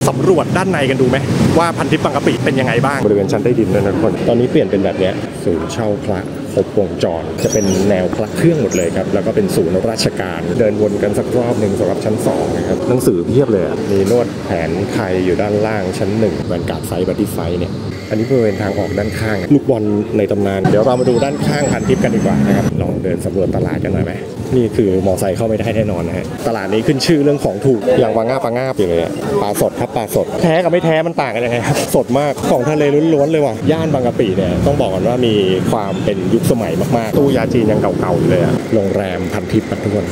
สำรวจด้านในกันดูไหมว่าพันทิพย์บางกะปิเป็นยังไงบ้างบริเวณชั้นใต้ดินนะทุกคนตอนนี้เปลี่ยนเป็นแบบนี้ศูนย์เช่าพระครบวงจรจะเป็นแนวพระเครื่องหมดเลยครับแล้วก็เป็นศูนย์ราชการเดินวนกันสักรอบหนึ่งสำหรับชั้น2นะครับหนังสือเพียบเลยมีนวดแผนไทยอยู่ด้านล่างชั้น1แวนการ์ดไฟบัตตี้ไฟเนี่ยอันนี้บริเวณทางออกด้านข้างลูกบอลในตำนานเดี๋ยวเรามาดูด้านข้างพันทิพย์กันดีกว่านะครับลองเดินสำรวจตลาดกันหน่อยไหมนี่คือมอไซค์เข้าไม่ได้แน่นอนนะฮะตลาดนี้ขึ้นชื่อเรื่องของถูกอย่างปลาง่าอยู่เลยปลาสดครับปลาสดแท้กับไม่แท้มันต่างกันยังไงครับสดมากของทะเลล้วนๆเลยว่ะย่านบางกะปิเนี่ยต้องบอกก่อนว่ามีความเป็นยุคสมัยมากๆตู้ยาจีนยังเก่าๆอยู่เลยอะโรงแรมพันทิพย์ทุกคน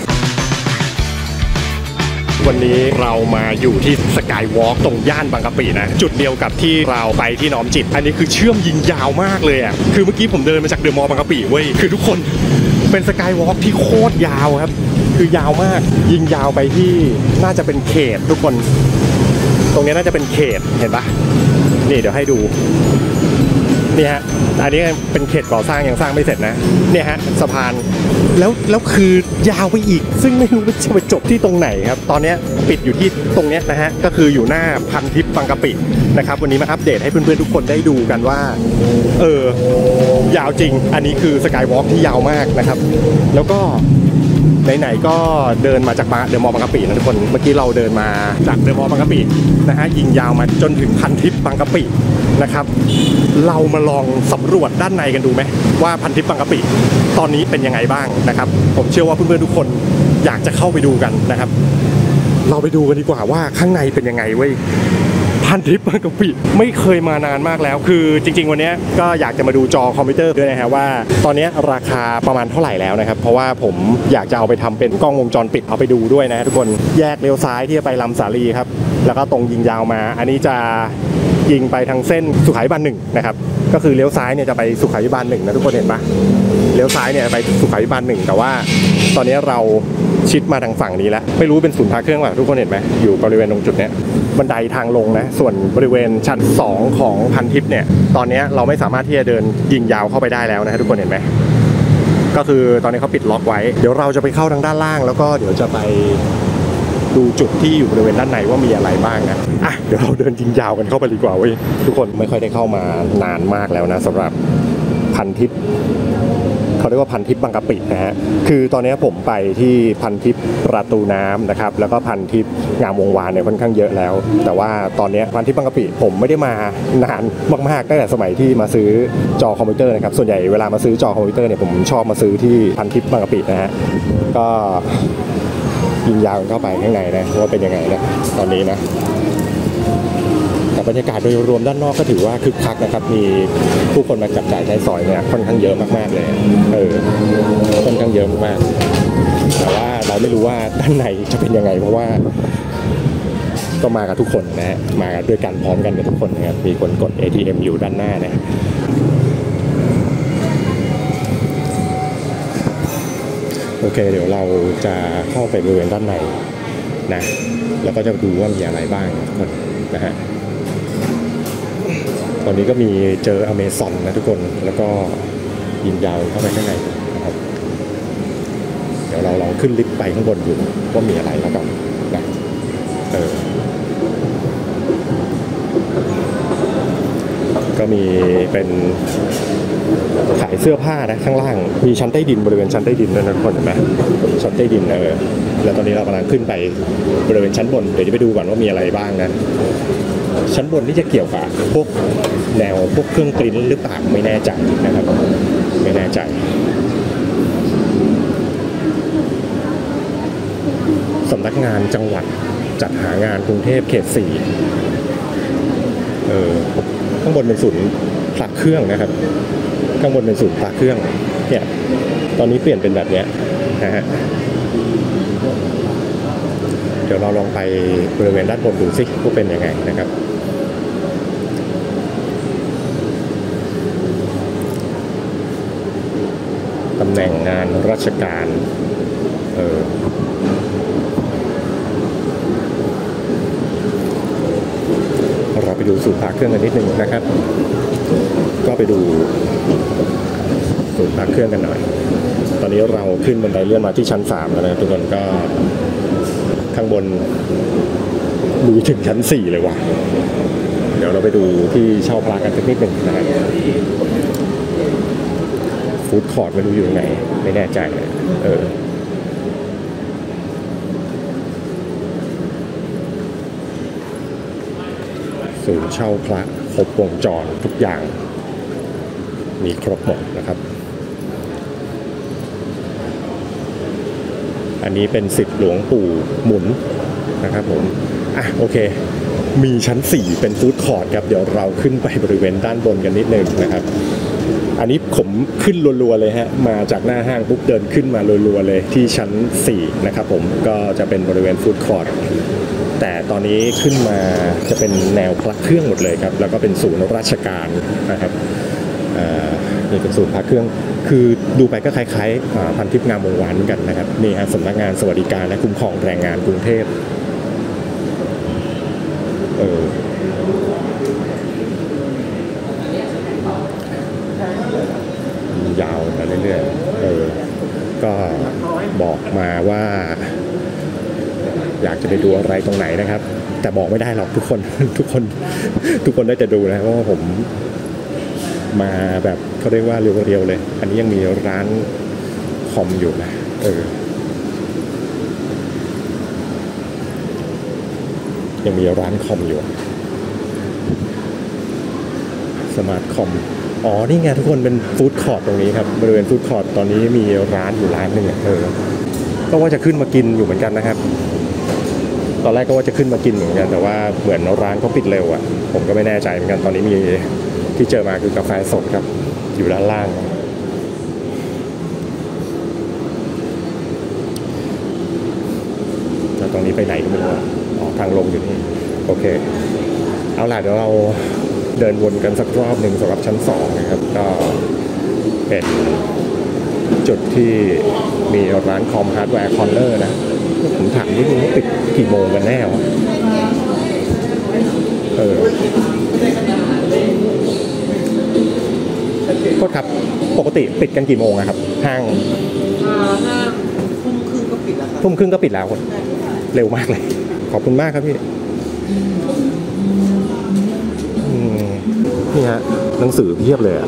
วันนี้เรามาอยู่ที่สกายวอล์กตรงย่านบางกะปินะจุดเดียวกับที่เราไปที่น้อมจิตอันนี้คือเชื่อมยิงยาวมากเลยอ่ะคือเมื่อกี้ผมเดินมาจากเดอะมอลล์บางกะปิเว้ยคือทุกคนเป็นสกายวอล์กที่โคตรยาวครับคือยาวมากยิงยาวไปที่น่าจะเป็นเขตทุกคนตรงนี้น่าจะเป็นเขตเห็นปะนี่เดี๋ยวให้ดูนี่ฮะอันนี้เป็นเขตก่อสร้างยังสร้างไม่เสร็จนะเนี่ยฮะสะพานแล้วคือยาวไปอีกซึ่งไม่รู้ว่าจะไปจบที่ตรงไหนครับตอนนี้ปิดอยู่ที่ตรงนี้นะฮะก็คืออยู่หน้าพันทิพย์บางกะปินะครับวันนี้มาอัปเดตให้เพื่อนๆทุกคนได้ดูกันว่ายาวจริงอันนี้คือสกายวอล์กที่ยาวมากนะครับแล้วก็ไหนๆก็เดินมาจากเดอะมอลล์บางกะปินะทุกคนเมื่อกี้เราเดินมาจากเดอะมอลล์บางกะปินะฮะยิงยาวมาจนถึงพันทิพย์บางกะปินะครับเรามาลองสำรวจด้านในกันดูไหมว่าพันทิพย์บางกะปิตอนนี้เป็นยังไงบ้างนะครับผมเชื่อว่าเพื่อนๆทุกคนอยากจะเข้าไปดูกันนะครับเราไปดูกันดีกว่าว่าข้างในเป็นยังไงเว้ยพันทิพย์บางกะปิไม่เคยมานานมากแล้วคือจริงๆวันนี้ก็อยากจะมาดูจอคอมพิวเตอร์ด้วยนะฮะว่าตอนนี้ราคาประมาณเท่าไหร่แล้วนะครับเพราะว่าผมอยากจะเอาไปทำเป็นกล้องวงจรปิดเอาไปดูด้วยนะทุกคนแยกเลี้ยวซ้ายที่จะไปลำสาลีครับแล้วก็ตรงยิงยาวมาอันนี้จะยิงไปทางเส้นสุขาภิบาล1นะครับก็คือเลี้ยวซ้ายเนี่ยจะไปสุขาภิบาล1นะทุกคนเห็นปะเลี้ยวซ้ายเนี่ยไปสุขาภิบาล1แต่ว่าตอนนี้เราชิดมาทางฝั่งนี้แล้วไม่รู้เป็นศูนย์พักเครื่องป่ะทุกคนเห็นไหมอยู่บริเวณตรงจุดเนี้ยบันไดทางลงนะส่วนบริเวณชั้น2ของพันทิพย์เนี่ยตอนนี้เราไม่สามารถที่จะเดินยิงยาวเข้าไปได้แล้วนะทุกคนเห็นไหมก็คือตอนนี้เขาปิดล็อกไว้เดี๋ยวเราจะไปเข้าทางด้านล่างแล้วก็เดี๋ยวจะไปดูจุดที่อยู่บริเวณด้านในว่ามีอะไรบ้างนะเดี๋ยวเราเดินยิงยาวกันเข้าไปดีกว่าเว้ยทุกคนไม่ค่อยได้เข้ามานานมากแล้วนะสำหรับพันทิพย์เขาเรียกว่าพันทิพย์บางกะปินะฮะคือตอนนี้ผมไปที่พันทิพย์ประตูน้ำนะครับแล้วก็พันทิพย์งามวงวานเนี่ยค่อนข้างเยอะแล้วแต่ว่าตอนนี้พันทิพย์บางกะปิผมไม่ได้มานานมากๆตั้งแต่สมัยที่มาซื้อจอคอมพิวเตอร์นะครับส่วนใหญ่เวลามาซื้อจอคอมพิวเตอร์เนี่ยผมชอบมาซื้อที่พันทิพย์บางกะปินะฮะก็ยิงยาวเข้าไปข้างในนะว่าเป็นยังไงนะตอนนี้นะแต่บรรยากาศโดยรวมด้านนอกก็ถือว่าคึกคักนะครับมีผู้คนมาจับจ่ายใช้สอยเนี่ยค่อนข้างเยอะมากๆเลยค่อนข้างเยอะมากแต่ว่าเราไม่รู้ว่าด้านในจะเป็นยังไงเพราะว่าก็มากับทุกคนนะฮะมาด้วยกันพร้อมกันกับทุกคนนะครับมีคนกด ATM อยู่ด้านหน้านะโอเคเดี๋ยวเราจะเข้าไปบริเวณด้านในนะแล้วก็จะดูว่ามีอะไรบ้างทุกคนนะฮะตอนนี้ก็มีเจออเมซอนนะทุกคนแล้วก็ยิงยาวเข้าไปข้างในนะครับเดี๋ยวเราลองขึ้นลิฟต์ไปข้างบนดูว่ามีอะไรแล้วกันนะก็มีเป็นขายเสื้อผ้านะข้างล่างมีชั้นใต้ดินบริเวณชั้นใต้ดินด้วยนะทุกคนเห็นไหมชั้นใต้ดินแล้วตอนนี้เรากำลังขึ้นไปบริเวณชั้นบนเดี๋ยวจะไปดูก่อนว่ามีอะไรบ้างนะชั้นบนนี่จะเกี่ยวกับพวกแนวพวกเครื่องปริ้นหรือเปล่าไม่แน่ใจนะครับไม่แน่ใจสำนักงานจังหวัดจัดหางานกรุงเทพเขต4ข้างบนเป็นศูนย์พระเครื่องนะครับข้างบนเป็นศูนย์พระเครื่องเนี่ยตอนนี้เปลี่ยนเป็นแบบนี้นะฮะเดี๋ยวเราลองไปบริเวณด้านบนดูสิว่าเป็นยังไงนะครับตำแหน่งงานราชการเราไปดูศูนย์พระเครื่องกันนิดนึงนะครับก็ไปดูศูนย์พระเครื่องกันหน่อยตอนนี้เราขึ้นบันไดเลื่อนมาที่ชั้น3แล้วนะทุกคนก็ข้างบนมีถึงชั้น4เลยว่ะเดี๋ยวเราไปดูที่เช่าพระกันสักนิดหนึ่งนะครับฟู้ดคอร์ทไม่รู้อยู่ไหนไม่แน่ใจเลยศูนย์เช่าพระครบวงจรทุกอย่างมีครบหมดนะครับอันนี้เป็นศิษย์หลวงปู่หมุนนะครับผมโอเคมีชั้น4เป็นฟู้ดคอร์ทครับเดี๋ยวเราขึ้นไปบริเวณด้านบนกันนิดนึงนะครับอันนี้ผมขึ้นรัวๆเลยฮะมาจากหน้าห้างปุ๊บเดินขึ้นมารัวๆเลยที่ชั้น4นะครับผมก็จะเป็นบริเวณฟู้ดคอร์ทแต่ตอนนี้ขึ้นมาจะเป็นแนวพระเครื่องหมดเลยครับแล้วก็เป็นศูนย์ราชการนะครับนี่เป็นศูนย์พระเครื่องคือดูไปก็คล้ายๆพันทิพย์งามวงวานกันนะครับนี่ฮะสำนักงานสวัสดิการและคุ้มครองแรงงานกรุงเทพยาวไปเรื่อยๆก็บอกมาว่าอยากจะไปดูอะไรตรงไหนนะครับแต่บอกไม่ได้หรอกทุกคนได้จะดูนะเพราะว่าผมมาแบบเขาเรียกว่าเรียวๆเลยอันนี้ยังมีร้านคอมอยู่นะยังมีร้านคอมอยู่สมาร์ทคอมนี่ไงทุกคนเป็นฟู้ดคอร์ทตรงนี้ครับบริเวณฟู้ดคอร์ทตอนนี้มีร้านอยู่ร้านหนึ่งก็ว่าจะขึ้นมากินอยู่เหมือนกันนะครับตอนแรกก็ว่าจะขึ้นมากินเหมือนกันแต่ว่าเหมือนร้านเขาปิดเร็วผมก็ไม่แน่ใจเหมือนกันตอนนี้มีที่เจอมาคือกาแฟสดครับอยู่ด้านล่างแต่ตรงนี้ไปไหนก็ไม่รู้ทางลงอยู่นี่โอเคเอาล่ะเดี๋ยวเราเดินวนกันสักรอบหนึ่งสำหรับชั้น2นะครับก็เป็นจุดที่มีร้านคอมฮาร์ดแวร์คอร์เนอร์นะผมถามนิดนึงว่าปิดกี่โมงกันแน่วะโทษครับปกติปิดกันกี่โมงครับห้างทุ่มครึ่งก็ปิดแล้วทุ่มครึ่งก็ปิดแล้วเร็วมากเลยขอบคุณมากครับพี่นี่ฮะหนังสือเพียบเลย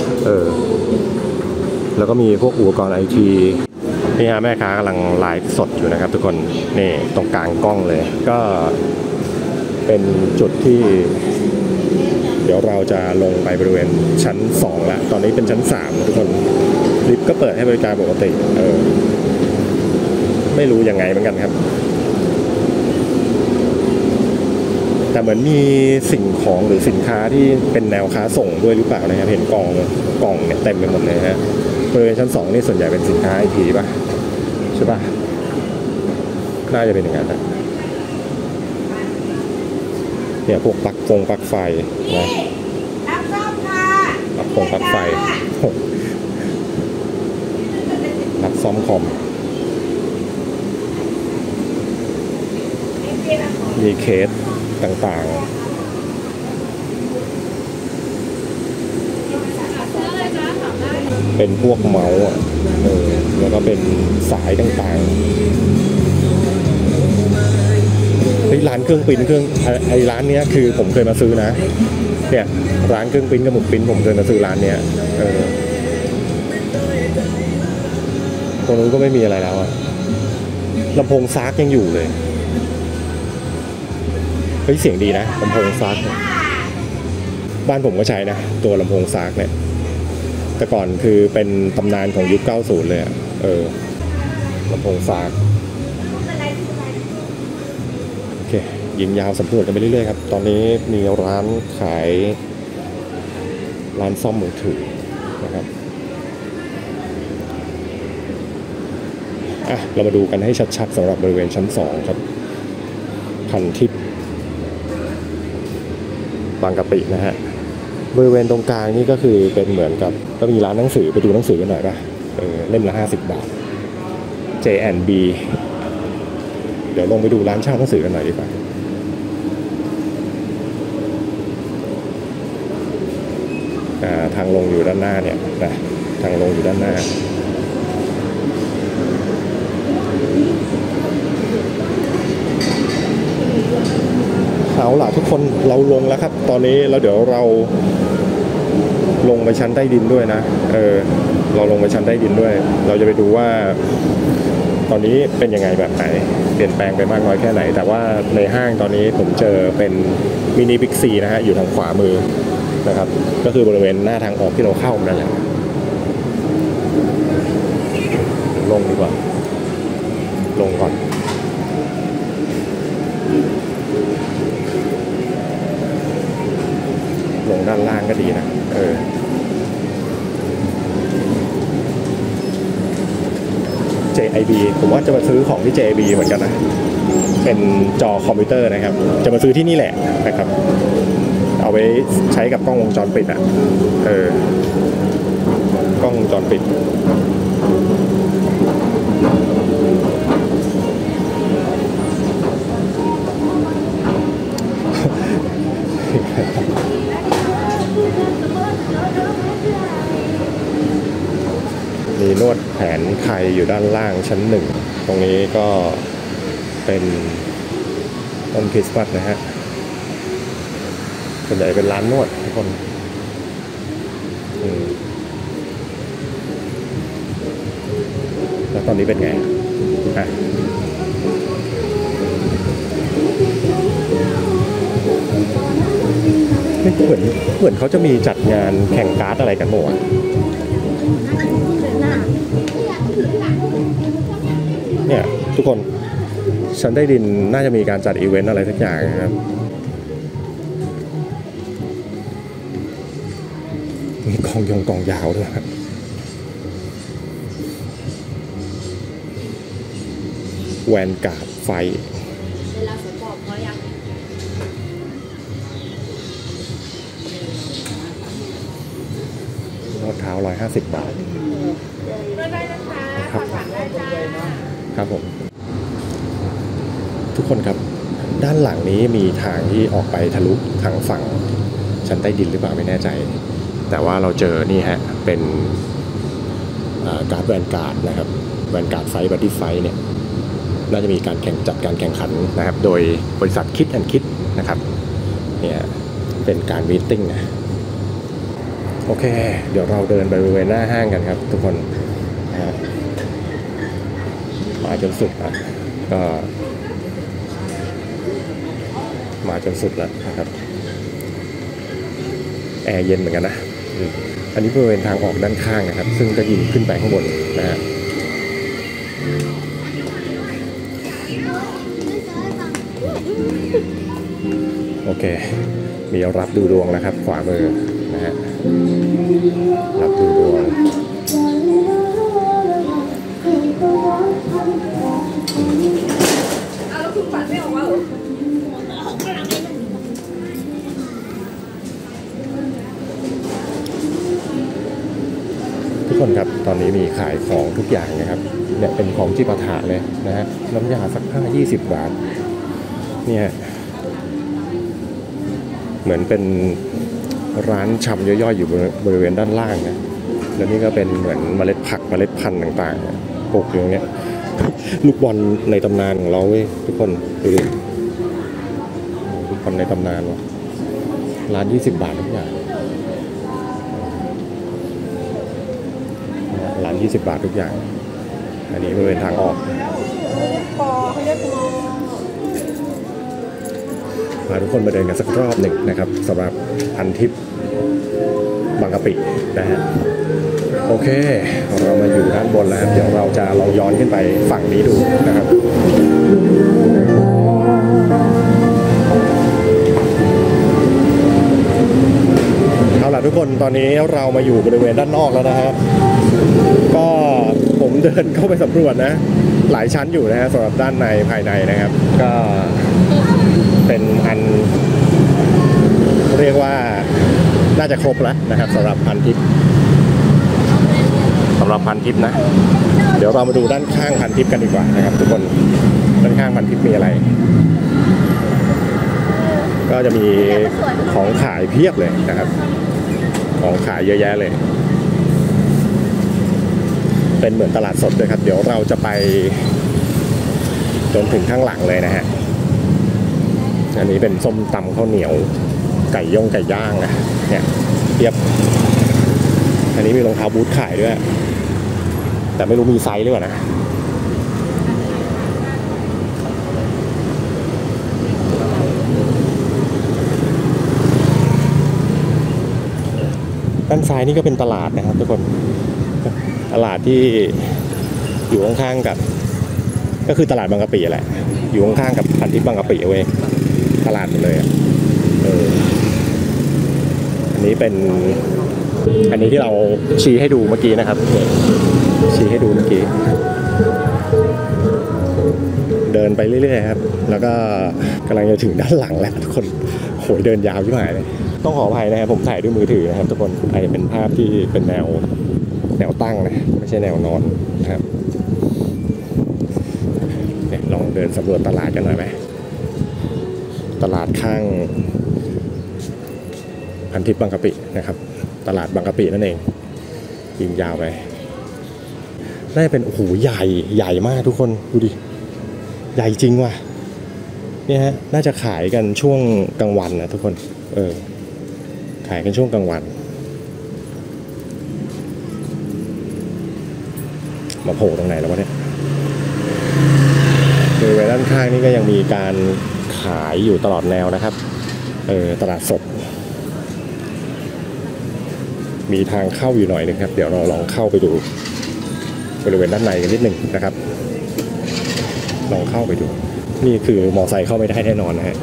แล้วก็มีพวกอุปกรณ์ไอทีนี่ฮะแม่ค้ากำลังไลฟ์สดอยู่นะครับทุกคนนี่ตรงกลางกล้องเลยก็เป็นจุดที่เดี๋ยวเราจะลงไปบริเวณชั้น2แล้วตอนนี้เป็นชั้น3ทุกคนลิฟต์ก็เปิดให้บริการปกติไม่รู้ยังไงเหมือนกันครับแต่เหมือนมีสิ่งของหรือสินค้าที่เป็นแนวค้าส่งด้วยหรือเปล่านะครับเห็นกล่องเนี่ยเต็มไปหมดเลยฮะบริเวณชั้น2นี่ส่วนใหญ่เป็นสินค้าไอทีป่ะใช่ป่ะน่าจะเป็นอย่างนั้นนะเนี่ยพวกปลั๊กไฟนะปลั๊กไฟรับซ่อมคอมมีเคสต่างๆเป็นพวกเมาส์แล้วก็เป็นสายต่างๆร้านเครื่องปริ้นร้านเนี้ยคือผมเคยมาซื้อนะเนี่ยร้านเครื่องปริ้นกับหมุดปริ้นผมเคยมาซื้อร้านเนี้ยตรงนู้นก็ไม่มีอะไรแล้วลำโพงซาร์กยังอยู่เลยเสียงดีนะลำโพงซาร์กบ้านผมก็ใช้นะตัวลำโพงซาร์กเนี่ยแต่ก่อนคือเป็นตำนานของยุค90เลยลำโพงซาร์กโอเคยิงยาวสำรวจกันไปเรื่อยๆครับตอนนี้มีร้านขายร้านซ่อมมือถือนะครับเรามาดูกันให้ชัดๆสำหรับบริเวณชั้น2ครับพันทิพย์บางกะปินะฮะบริเวณตรงกลางนี่ก็คือเป็นเหมือนกับก็มีร้านหนังสือไปดูหนังสือกันหน่อยป่ะเล่มละ50 บาท J&B เดี๋ยวลงไปดูร้านเช่าหนังสือกันหน่อยดีกว่าทางลงอยู่ด้านหน้าเนี่ยนะทางลงอยู่ด้านหน้าเอาล่ะทุกคนเราลงแล้วครับตอนนี้แล้วเดี๋ยวเราลงไปชั้นใต้ดินด้วยนะเราลงไปชั้นใต้ดินด้วยเราจะไปดูว่าตอนนี้เป็นยังไงแบบไหนเปลี่ยนแปลงไปมากน้อยแค่ไหนแต่ว่าในห้างตอนนี้ผมเจอเป็นมินิบิ๊กซีนะฮะอยู่ทางขวามือนะครับก็คือบริเวณหน้าทางออกที่เราเข้านั่นแหละลงดีกว่าลงก่อนลงด้านล่างก็ดีนะJIB ผมว่าจะมาซื้อของที่ JIB เหมือนกันนะเป็นจอคอมพิวเตอร์นะครับจะมาซื้อที่นี่แหละนะครับเอาไว้ใช้กับกล้องวงจรปิดกล้องวงจรปิดมีนวดแผนไทยอยู่ด้านล่างชั้นหนึ่งตรงนี้ก็เป็นต้นคริสต์มาสนะฮะส่วนใหญ่เป็นร้านนวดทุกคนแล้วตอนนี้เป็นไงไม่เหมือนเขาจะมีจัดงานแข่งการ์ดอะไรกันหมดเนี่ยทุกคนชั้นใต้ดินน่าจะมีการจัดอีเวนต์อะไรสักอย่างนะครับมีกองยาวด้วยแวนการ์ดไฟรองเท้า150 บาทครับผมทุกคนครับด้านหลังนี้มีทางที่ออกไปทะลุทางฝั่งชั้นใต้ดินหรือเปล่าไม่แน่ใจแต่ว่าเราเจอนี่ฮะเป็นการ์ดแวนการ์ดนะครับแวนการ์ดไฟบัดดี้ไฟเนี่ยน่าจะมีการจัดการแข่งขันนะครับโดยบริษัทคิดแอนด์คิดนะครับเนี่ยเป็นการมีตติ้งนะโอเคเดี๋ยวเราเดินไปบริเวณหน้าห้างกันครับทุกคนนะมาจนสุดอ่ะก็มาจนสุดแล้วนะครับแอร์เย็นเหมือนกันนะอันนี้บริเวณทางออกด้านข้างนะครับซึ่งจะยิงขึ้นไปข้างบนนะฮะโอเคมีรับดูดวงนะครับขวามือนะฮะรับดูดวงทุกคนครับตอนนี้มีขายของทุกอย่างนะครับเนี่ยเป็นของจิปาถะเลยนะฮะน้ำยาซักผ้า20 บาทเนี่ยเหมือนเป็นร้านชำย่อยๆอยู่บริเวณด้านล่างนะแล้วนี่ก็เป็นเหมือนเมล็ดผักเมล็ดพันธุ์ต่างๆปลูกอยู่เนี้ยลูกบอลในตำนานของเราเว้ยทุกคนดูดิลูกบอลในตำนานวะร้าน20 บาททุกอย่างร้าน20 บาททุกอย่างอันนี้บริเวณทางออกพาทุกคนมาเดินกันสักรอบหนึ่งนะครับสำหรับพันทิพย์บางกะปินะฮะโอเคเรามาอยู่ด้านบนแล้วครับเดี๋ยวเราจะลองย้อนขึ้นไปฝั่งนี้ดูนะครับเอาล่ะทุกคนตอนนี้เรามาอยู่บริเวณด้านนอกแล้วนะฮะก็ผมเดินเข้าไปสำรวจนะหลายชั้นอยู่นะฮะสำหรับด้านในภายในนะครับก็เป็นอันเรียกว่าน่าจะครบแล้วนะครับสำหรับพันทิพย์นะเดี๋ยวเรามาดูด้านข้างพันทิพย์กันดีกว่านะครับทุกคนด้านข้างพันทิพย์มีอะไรก็จะมีของขายเพียบเลยนะครับของขายเยอะแยะเลยเป็นเหมือนตลาดสดเลยครับเดี๋ยวเราจะไปจนถึงข้างหลังเลยนะฮะอันนี้เป็นส้มตำข้าวเหนียวไก่ย่างนะเนี่ยเทียบอันนี้มีรองเท้าบูทขายด้วยแต่ไม่รู้มีไซส์หรือเปล่านะด้านซ้ายนี่ก็เป็นตลาดนะครับทุกคนตลาดที่อยู่ข้างๆกับก็คือตลาดบางกะปิแหละอยู่ข้างๆกับพันทิพย์บางกะปิเว้ยตลาดหมดเลยอันนี้เป็นอันนี้ที่เราชี้ให้ดูเมื่อกี้นะครับชี้ให้ดูเมื่อกี้เดินไปเรื่อยๆครับแล้วก็กำลังจะถึงด้านหลังแล้วทุกคนโหยเดินยาวที่หายเลยต้องขออภัยนะครับผมถ่ายด้วยมือถือนะครับทุกคนอาจจะเป็นภาพที่เป็นแนวตั้งนะไม่ใช่แนวนอนนะครับเนี่ยลองเดินสำรวจตลาดกันหน่อยไหมตลาดข้างพันทิพย์บางกะปินะครับตลาดบางกะปินั่นเองยิงยาวไปน่าจะเป็นโอ้โหใหญ่มากทุกคนดูดิใหญ่จริงว่ะเนี่ยฮะน่าจะขายกันช่วงกลางวันนะทุกคนขายกันช่วงกลางวันมาโผล่ตรงไหนแล้ววะเนี่ยบริเวณด้านข้างนี่ก็ยังมีการขายอยู่ตลอดแนวนะครับตลาดสดมีทางเข้าอยู่หน่อยนึงครับเดี๋ยวเราลองเข้าไปดูบริเวณด้านในกันนิดนึงนะครับลองเข้าไปดูนี่คือมอไซค์เข้าไม่ได้แน่นอนนะฮะ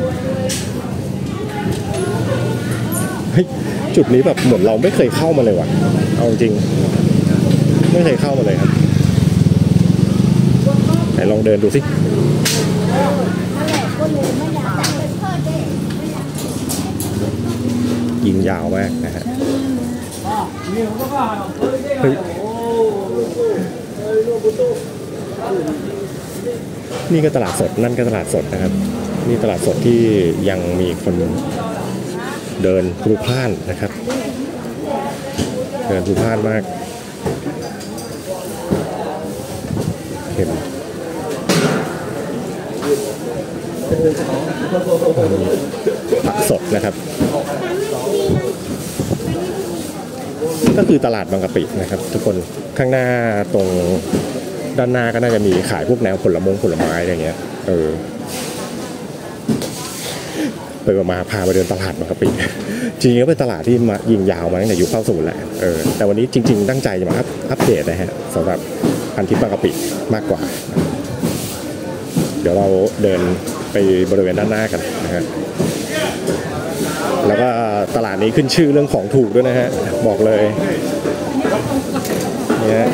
เฮ้ยจุดนี้แบบเหมือนเราไม่เคยเข้ามาเลยว่ะเอาจริงไม่เคยเข้ามาเลยครับไหนลองเดินดูสิยิงยาวมากนะฮะเฮ้ยนี่ก็ตลาดสดนั่นก็ตลาดสดนะครับนี่ตลาดสดที่ยังมีคนเดินพลุกพล่านนะครับเดินพลุกพล่านมากเห็นผักสดนะครับก็คือตลาดบางกะปินะครับทุกคนข้างหน้าตรงด้านหน้าก็น่าจะมีขายพวกแนวผลไม้อะไรเงี้ยไปมาพาไปเดินตลาดบางกะปิจริงๆก็เป็นตลาดที่มายิงยาวมาตั้งแต่ยุค90แหละแต่วันนี้จริงๆตั้งใจจะมาอัปเดตนะฮะสำหรับพันทิพย์บางกะปิมากกว่าเดี๋ยวเราเดินไปบริเวณด้านหน้ากันนะฮะแล้วก็ตลาดนี้ขึ้นชื่อเรื่องของถูกด้วยนะฮะบอกเลยเนี่ย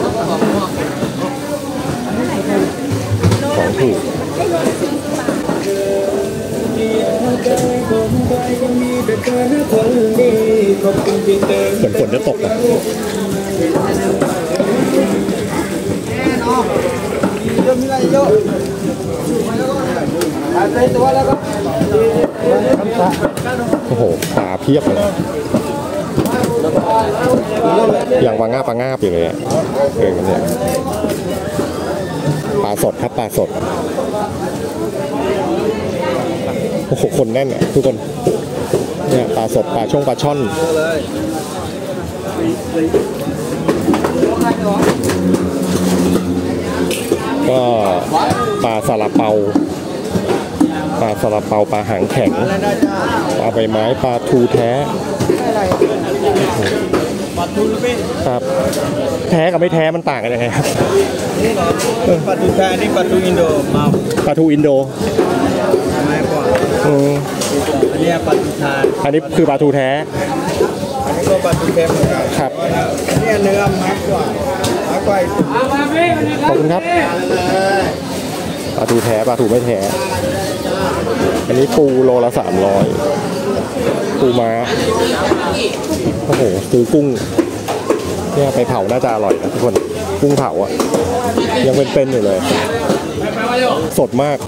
ของถูกฝนจะตกอ่ะโอ้โหปลาเพียบเลยอย่างปลางาบอยู่เลยอ่ะเนี่ยปลาสดครับปลาสดโอ้โหคนแน่นอ่ะทุกคนเนี่ยปลาสดปลาช่อนก็ปลาซาลาเปาปลาหางแข็งปลาใบไม้ปลาทูแท้ครับแท้กับไม่แท้มันต่างกันยังไงครับปลาทูแท้นี่ปลาทูอินโดมาปลาทูอินโดไม่กว่าอันนี้ปลาทูไทยอันนี้คือปลาทูแท้อันนี้ก็ปลาทูแท้เหมือนกันครับนี่เนื้อมากกว่าขอบคุณครับปลาทูแท้ปลาทูไม่แท้อันนี้ปูโลละ300ปูม้าโอ้โหซื้อกุ้งเนี่ยไปเผาน่าจะอร่อยนะทุกคนกุ้งเผาอ่ะยังเป็นๆอยู่เลยสดมาก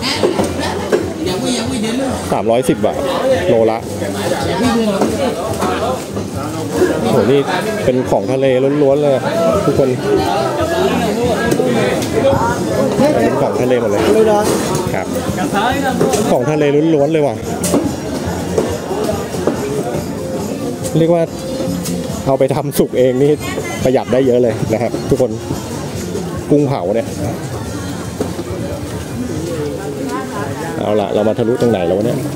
310 บาทโลละโอ้โหนี่เป็นของทะเลล้วนๆเลยทุกคนเป็นของทะเลหมดเลยครับของทะเลล้วนๆเลยว่ะเรียกว่าเอาไปทำสุกเองนี่ประหยัดได้เยอะเลยนะครับทุกคนกุ้งเผาเนี่ยเอาละเรามาทะลุตรงไหนแล้ววะเนี่ย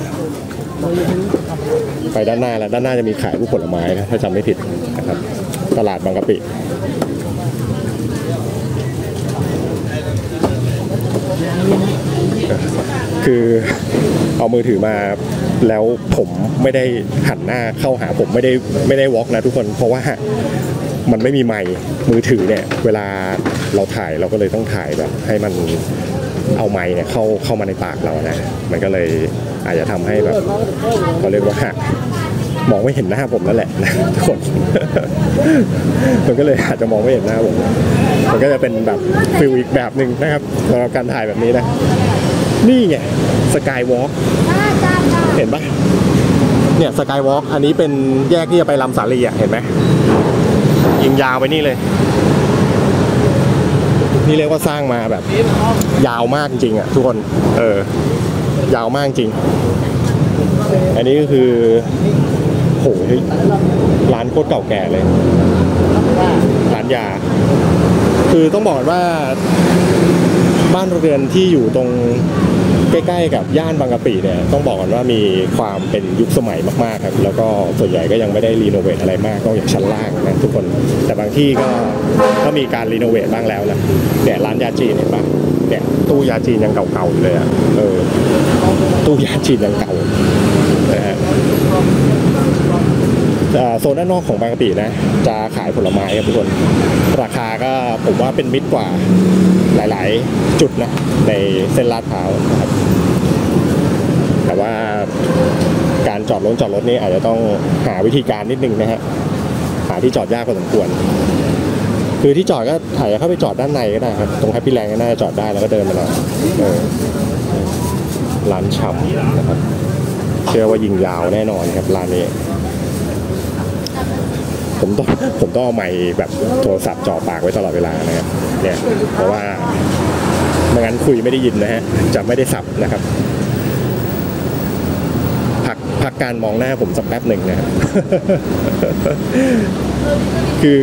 ไปด้านหน้าแล้วด้านหน้าจะมีขายพวกผลไม้นะถ้าจำไม่ผิดนะครับตลาดบางกะปิคือเอามือถือมาแล้วผมไม่ได้หันหน้าเข้าหาผมไม่ได้วอล์กนะทุกคนเพราะว่ามันไม่มีไมค์มือถือเนี่ยเวลาเราถ่ายเราก็เลยต้องถ่ายแบบให้มันเอาไมค์เนี่ยเข้ามาในปากเรานะมันก็เลยอาจจะทำให้แบบเขาเรียกว่ามองไม่เห็นหน้าผมนั่นแหละนะทุกคน มันก็เลยอาจจะมองไม่เห็นหน้าผมมันก็จะเป็นแบบฟิลอีกแบบหนึ่งนะครับสำหรับการถ่ายแบบนี้นะนี่ไงสกายวอล์กเห็นปะเนี่ยสกายวอล์กอันนี้เป็นแยกที่จะไปลำสาลีอ่ะเห็นไหมยิงยาวไปนี่เลยนี่เรียกว่าสร้างมาแบบยาวมากจริงอ่ะทุกคนยาวมากจริงอันนี้ก็คือโหร้านโคตรเก่าแก่เลยร้านยาคือต้องบอกว่าบ้านเรือนที่อยู่ตรงใกล้ๆกับย่านบางกะปิเนี่ยต้องบอกก่อนว่ามีความเป็นยุคสมัยมากๆครับแล้วก็ส่วนใหญ่ก็ยังไม่ได้รีโนเวทอะไรมากนอกจากชั้นล่างนะทุกคนแต่บางที่ก็มีการรีโนเวทบ้างแล้วนะเนี่ยร้านยาจีนเห็นปะเนี่ยตู้ยาจีนยังเก่าๆอยู่เลยอ่ะตู้ยาจีนยังเก่านะฮะโซนด้านนอกของบางกะปินะจะขายผลไม้ครับทุกคนราคาก็ผมว่าเป็นมิตรกว่าหลายๆจุดนะในเส้นลาดพร้าวนะครับแต่ว่าการจอดรถนี่อาจจะต้องหาวิธีการนิดนึงนะฮะหาที่จอดยากพอสมควรคือที่จอดก็ถ่ายเข้าไปจอดด้านในก็ได้ครับตรงแฮปปี้แลนด์ก็น่าจะจอดได้แล้วก็เดินมาหน่อยร้านชำนะครับเชื่อว่ายิงยาวแน่นอนครับร้านนี้ผมต้องเอาไมค์แบบโทรศัพท์จ่อปากไว้ตลอดเวลานะครับเนี่ยเพราะว่าไม่งั้นคุยไม่ได้ยินนะฮะจะไม่ได้สับนะครับพักการมองหน้าผมสักแป๊บหนึ่งนะครับ คือ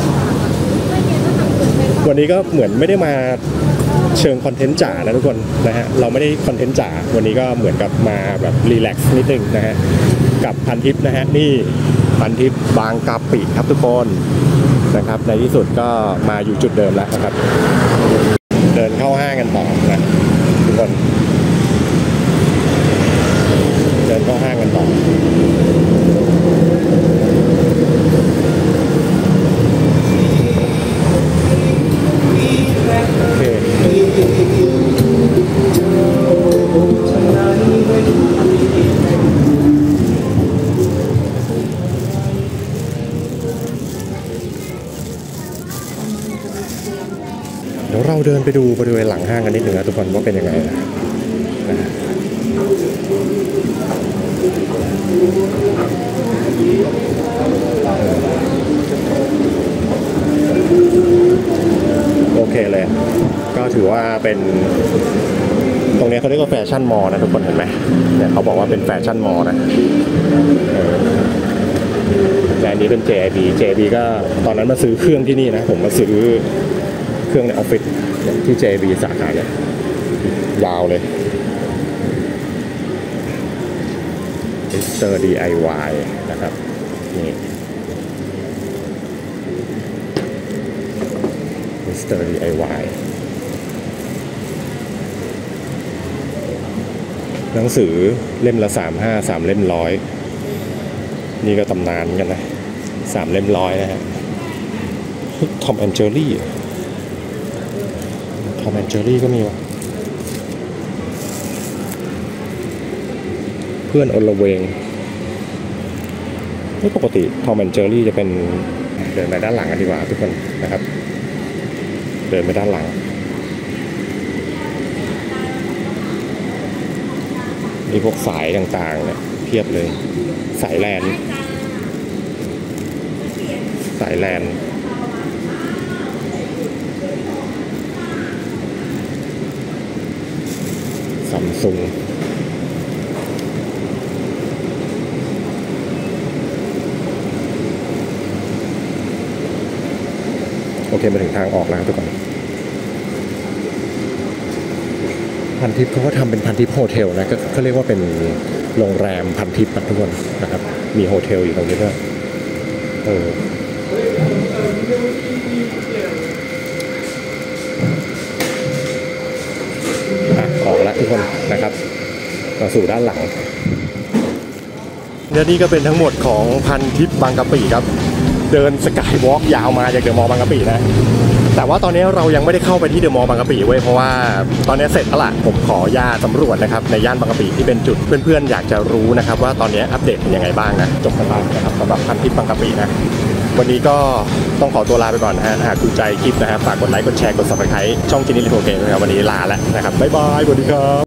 วันนี้ก็เหมือนไม่ได้มาเชิงคอนเทนต์จ๋านะทุกคนนะฮะเราไม่ได้คอนเทนต์จ๋าวันนี้ก็เหมือนกับมาแบบรีแลกซ์นิดนึงนะฮะกับพันทิปนะฮะนี่พันทิปบางกะปิครับทุกคนนะครับในที่สุดก็มาอยู่จุดเดิมแล้วนะครับเดินเข้าห้างกันต่อนะทุกคนเดินเข้าห้างกันต่อโอเคเดี๋ยวเราเดินไปดูบริเวณหลังห้างกันนิดหนึ่งนะทุกคนว่าเป็นยังไงนะโอเคเลยก็ถือว่าเป็นตรงนี้เขาเรียกว่าแฟชั่นมอลล์นะทุกคนเห็นไหมเนี่ยเขาบอกว่าเป็นแฟชั่นมอลล์นะและอันนี้เป็น JB ก็ตอนนั้นมาซื้อเครื่องที่นี่นะผมมาซื้อเครื่องในออฟฟิศที่ JB สาขาเนี่ยยาวเลย Mr. DIY นะครับนี่ Mr. DIY หนังสือเล่มละ35 3เล่ม100นี่ก็ตำนานกันนะ3เล่ม100นะฮะ Tom and Jerry Tom and Jerry ก็มีวะเพื่อนอลเวงไม่ปกติ Tom and Jerry จะเป็นเดินไปด้านหลังกันดีกว่าทุกคนนะครับเดินไปด้านหลังมีพวกสายต่างๆเนี่ยเพียบเลยสายแลนซัมซุงโอเคมาถึงทางออกแล้วทุกคนพันทิพย์เขาก็ทำเป็นพันทิพย์โฮเทลนะก็เขาเรียกว่าเป็นโรงแรมพันทิพย์ทุกคนนะครับมีโฮเทลอยู่ตรงนี้ด้วยออกแล้วทุกคนนะครับมาสู่ด้านหลังและนี่ก็เป็นทั้งหมดของพันทิพย์บางกะปิครับเดินสกายวอล์กยาวมาจากเดอะมอลล์บางกะปินะแต่ว่าตอนนี้เรายังไม่ได้เข้าไปที่เดอะมอลล์บางกะปิเว้ยเพราะว่าตอนนี้เสร็จแล้วล่ะผมขอญาตสำรวจนะครับในย่านบางกะปิที่เป็นจุดเพื่อนๆอยากจะรู้นะครับว่าตอนนี้อัปเดตเป็นยังไงบ้างนะจบกันไปนะครับสำหรับพันทิพย์บางกะปินะวันนี้ก็ต้องขอตัวลาไปก่อนนะฮะหากถูกใจคลิปนะครับฝากกดไลค์กดแชร์กด Subscribe ช่องจินนี่ลิโทเกมนะครับวันนี้ลาแล้วนะครับบ๊ายบายสวัสดีครับ